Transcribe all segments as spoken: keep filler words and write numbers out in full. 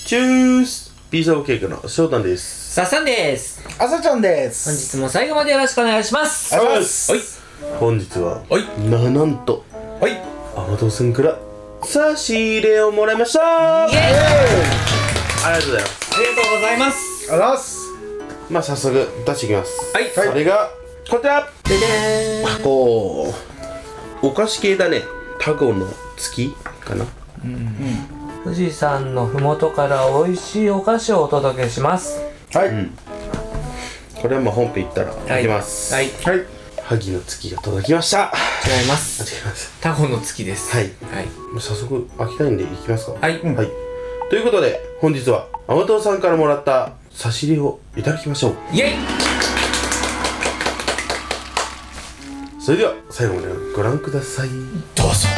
チュースピースオブケーキの翔太です。 さっさんです。 あさちゃんです。 本日も最後までよろしくお願いします。 ありがとうございます。 はい。 本日ははいななんとはい甘党さんから差し入れをもらいました。 イエーイ。 ありがとうございます。 ありがとうございます。 ありがとうございます。 まあ早速出していきます。 はい。 それがこちら。 ででーん。 こうお菓子系だね。タコの月かな。 うんうん。富士山のふもとから美味しいお菓子をお届けします。 はい、 うん、これはもう本編行ったら開けます。 はいはい。 萩の月が届きました。 違います。 違います。 タコの月です。 はい。 はい。 もう早速開きたいんで行きますか。 はい。 はい。ということで本日は甘党さんからもらった差し入れをいただきましょう。 イエイ。 それでは最後までご覧ください。 どうぞ。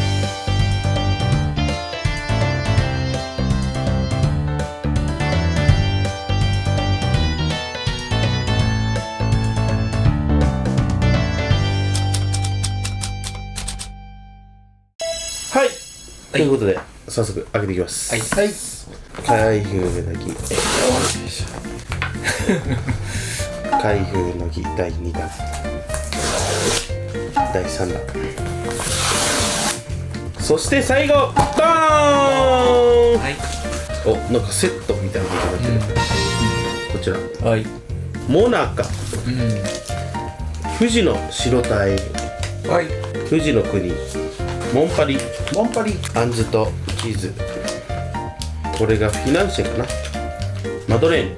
はい。ということで早速開けていきます。 はい。 はい。 開封の儀。開封の儀だいにだん。だいさんだん。そして最後ドーン。 はい。 お、なんかセットみたいなのが出てる。こちらはい。 モナカ、 う富士の白鯛、 ん。はい。 富士の国、モンパリ、 モンパリ。 あんずとチーズ。これがフィナンシェかな。マドレーヌ、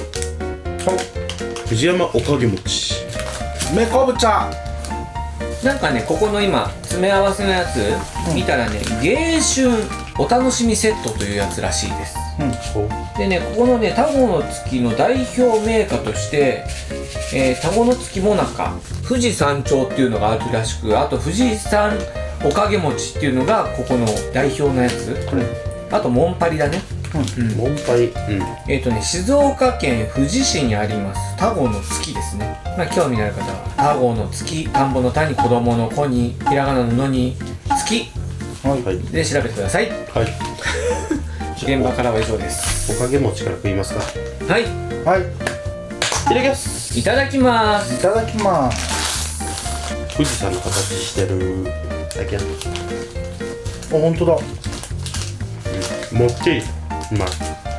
藤山おかげ餅、 めこぶ茶。 なんかね、ここの今詰め合わせのやつ、うん、見たらね、芸春お楽しみセットというやつらしいです。 うん。 でね、ここのね、タゴの月の代表銘菓として、えー、タゴの月もなか、富士山頂っていうのがあるらしく、あと富士山おかげ餅っていうのがここの代表のやつ、うん、あとモンパリだね。 うん、モンパリ、うん、 えっとね、静岡県富士市にありますタゴの月ですね。まあ興味のある方はタゴの月、田んぼの田に子供の子にひらがなののに月で調べてください。 はい。 現場からは以上です。 おかげ餅から食いますか。 はいはい。 いただきます。 いただきます。 いただきます。 富士山の形してるだけ。 あ、本当だ。 もっちり。うまい。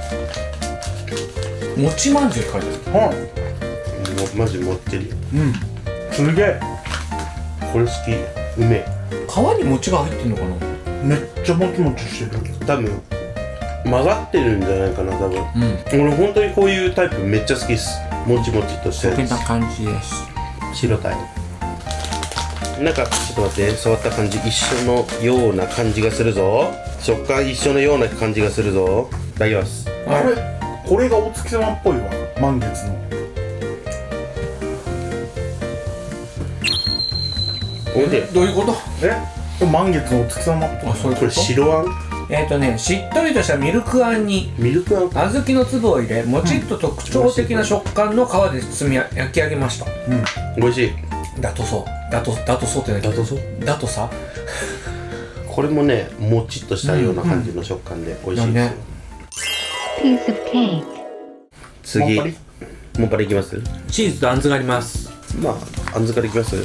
餅まんじゅう書いてある。 はい。 もマジもっちり。 うん。すげえ。 これ好き。うめえ。 皮に餅が入ってんのかな。 めっちゃもちもちしてる。 多分混ざってるんじゃないかな多分。 うん。 俺本当にこういうタイプめっちゃ好きです。もちもちとしてる。 こんな感じです。 白鯛。なんかちょっと待って、触った感じ一緒のような感じがするぞ。食感一緒のような感じがするぞ。いただきます。 これ、これがお月様っぽいわ。満月の。 おいしい。 どういうこと？ え、満月のお月様っぽい。 あ、そういうこと。 これ白あん。 えっとね、しっとりとしたミルクあんにミルクあん。 小豆の粒を入れ、もちっと特徴的な食感の皮で包み焼き上げました。 うん。美味しい。 だとそう。だとだとそうって何？ だとそう。 だとさ。 これもね、もちっとしたような感じの食感で美味しいですよ。 Piece of cake. 次、モンパリいきます？ チーズとあんずがあります。 まあ、あんずからいきます？うん。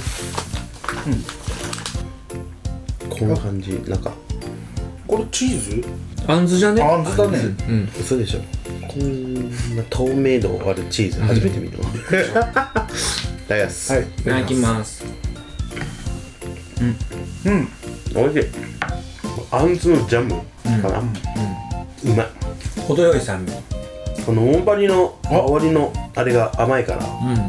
こんな感じ、なんか。 これチーズ？ あんずじゃね？ あんずだね。 うん。 嘘でしょ。こんな透明度あるチーズ初めて見るわ。いただきます。 はい。 いただきます。 うん。うん。 おいしい。あんずのジャムかな。うまい。 程よい酸味。 このモンパリの周りのあれが甘いから、 うん。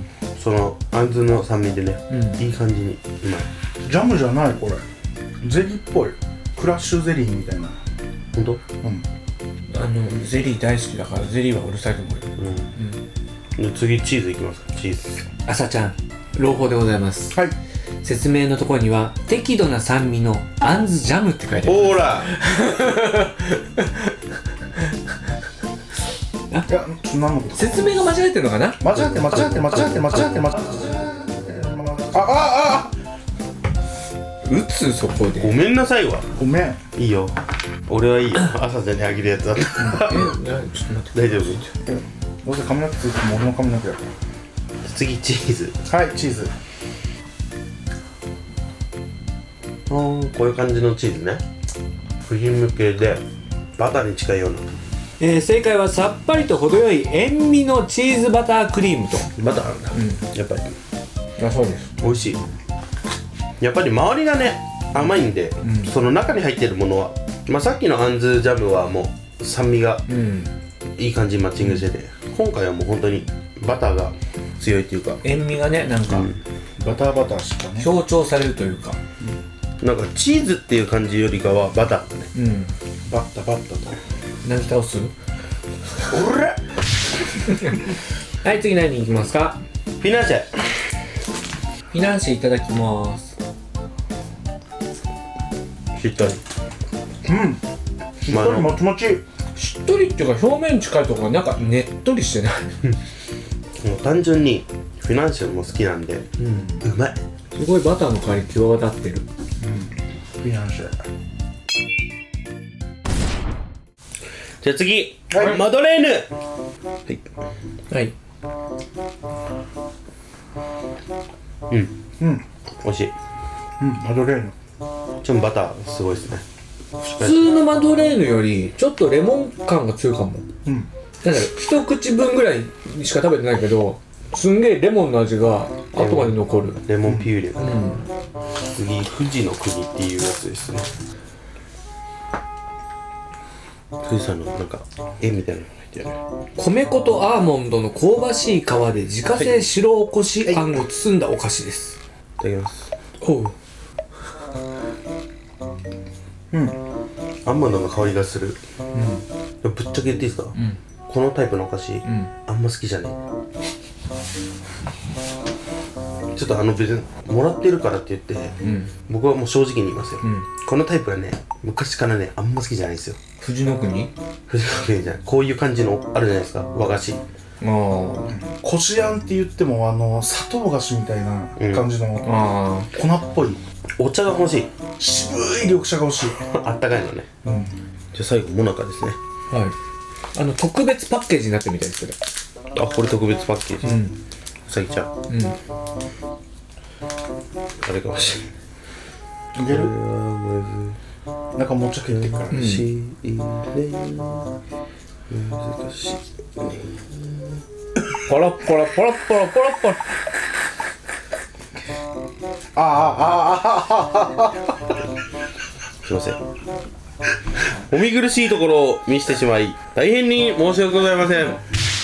そのあんずの酸味でね、 うん、 いい感じにうまい。 ジャムじゃないこれ。ゼリーっぽい。クラッシュゼリーみたいな。 本当？ うん。 あのゼリー大好きだからゼリーはうるさいと思うよ。 うん。で次チーズいきますか。チーズ。 あさちゃん、朗報でございます。 はい。 説明のところには適度な酸味のあんずジャムって書いてある。 ほーら。 いや、ちょっと何のこと？ 説明が間違えてるのかな？ 間違って間違って間違って間違って間違って。あああ。 打つそこで。 ごめんなさいわ。 ごめん。 いいよ。 俺はいいよ朝じゃねあげるやつだったえ、なちょっと待って大丈夫。 どうせ髪の毛ついても俺の髪の毛だか次チーズ。 ら。はい、チーズ。 うんこういう感じのチーズね。クリーム系でバターに近いような。 えー、正解はさっぱりと程よい塩味のチーズバタークリームと。 バターなんだ、 うんやっぱりあ、そうです。 美味しい。やっぱり周りがね甘いんで、 うんその中に入ってるものは、まあ、さっきのあんずジャムはもう酸味がうんいい感じにマッチングしてて、今回はもう本当にバターが強いっていうか、 塩味がね、なんかうんバターバターしたね。 強調されるというか。 なんかチーズっていう感じよりかはバターだね。 うん。 バッタバッタと。 何倒す？ おらはい、次何いきますか？ フィナンシェ。 フィナンシェいただきます。 しっとり。 うん。しっとりもちもち。 しっとりっていうか表面近いところがなんかねっとりしてない。 もう単純にフィナンシェも好きなんで、 うん。 うまい。 すごいバターの香り際立ってる。 フィナンシェ。 じゃあ次、 はいマドレーヌ。はい。 はい。 うん。 うん。 美味しい。 うん。マドレーヌ。 ちょっとバターすごいですね。 普通のマドレーヌよりちょっとレモン感が強いかも。 うん。 なんだろう、一口分ぐらいしか食べてないけど、すんげえレモンの味が後まで残る。 レモンピューレがね。 うん。 次、富士の国っていうやつですね。富士山のなんか絵みたいなのが入ってるね。 米粉とアーモンドの香ばしい皮で自家製白おこしあんを包んだお菓子です。 いただきます。 おう。 うん。 アーモンドの香りがする。ぶっちゃけ言っていいですか、 んこのタイプのお菓子、 んあんま好きじゃねえ。ちょっとあの別にもらってるからって言って、 うん。 僕はもう正直に言いますよ、 うん。 このタイプはね昔からねあんま好きじゃないんですよ。 藤の国？ 藤川県じゃない、こういう感じのあるじゃないですか、和菓子。 ああ。 こしあんって言ってもあの砂糖菓子みたいな感じのああ。 粉っぽいお茶が欲しい。 渋い緑茶が欲しい。 あったかいのね。 うん。 じゃあ最後もなかですね。 はい。あの特別パッケージになってるみたいですけど。 あ、これ特別パッケージ、 ん。 うさぎ茶うん。 あれかもしれない。 いける？ これはなんかもうちょっと入ってるから。 難しいね、難しいね。 ポロッポロポロッポロポロッポロ。 ああああああすいません。お見苦しいところを見せてしまい大変に申し訳ございません。い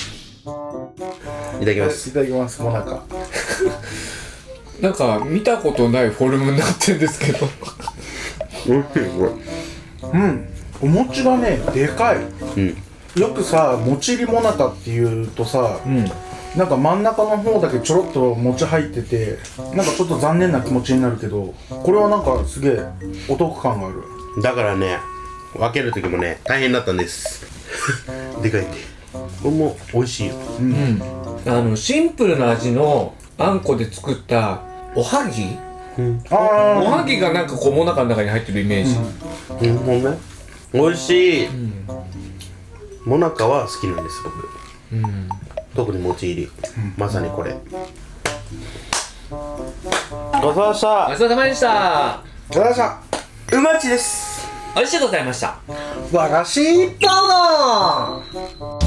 ただきます。 いただきます。もなか。 なんか見たことないフォルムになってるんですけど。 おいしいこうん。お餅がねでかい。 れ。うん。 よくさもちりもなかっていうとさ、 うん。 なんか真ん中の方だけちょろっと餅入っててなんかちょっと残念な気持ちになるけど、これはなんかすげえお得感がある。 だからね、分ける時もね大変だったんです。でかいんで。これも美味しいよ。 うん。あのシンプルな味のあんこで作ったおはぎ？ うん。 あおはぎがなんかこうもなかの中に入ってるイメージ。 うん、ほんね。美味しい。 うん。 もなかは好きなんです僕。 うん。 特にもち入り、まさにこれ。ごちそうさまでしごちそうさまでした。 あよいしょ。 た。うまちです。 美味しいございました。 和菓子どうぞ。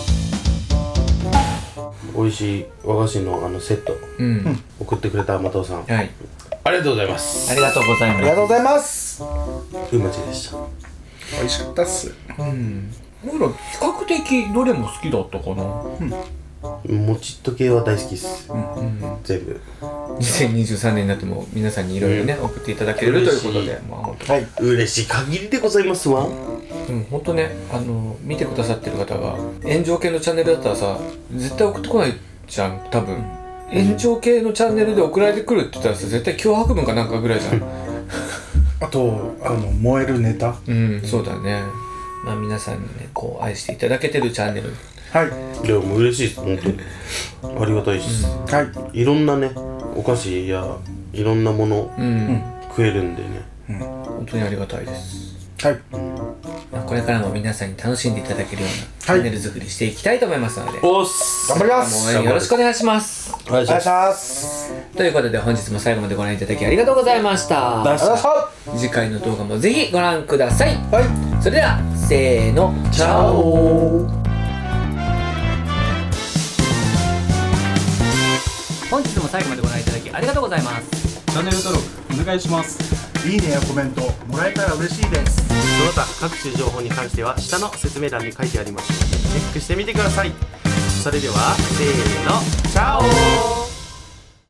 美味しい和菓子のあのセットうん。 送ってくれたマトウさん、 はい。 ありがとうございます。 ありがとうございます。 ありがとうございます。 うまちでした。 美味しかったっす。 うん。僕ら比較的どれも好きだったかな。 もちっと系は大好きっす、 うん。 全部。 にせんにじゅうさんねんになっても皆さんにいろいろね、送っていただけるということで、まあ本当はい。 嬉しい限りでございますわ。 うん、本当ね、あの見てくださってる方が炎上系のチャンネルだったらさ、絶対送ってこないじゃん、多分。炎上系のチャンネルで送られてくるって言ったらさ、絶対脅迫文かなんかぐらいじゃん。 あとあの燃えるネタ。 うん、そうだね。まあ皆さんにね、こう愛していただけてるチャンネル。 はいいやもう嬉しいです本当に。ありがたいです、 はい。 いろんなねお菓子やいろんなものうん、 食えるんでね、 本当にありがたいです。 はい。 うんこれからも皆さんに楽しんでいただけるようなチャンネル作りしていきたいと思いますので、 おっす。 頑張りますもうよろしくお願いします。 お願いします。 お願いしますということで本日も最後までご覧いただきありがとうございました。 ありがとうございまし次回の動画もぜひご覧ください。 たはいそれではせーの、チャオ。本日も最後までご覧いただきありがとうございます。 チャンネル登録お願いします。 いいねやコメントもらえたら嬉しいです。 その他各種情報に関しては下の説明欄に書いてありますのでチェックしてみてください。それではせーの、チャオ。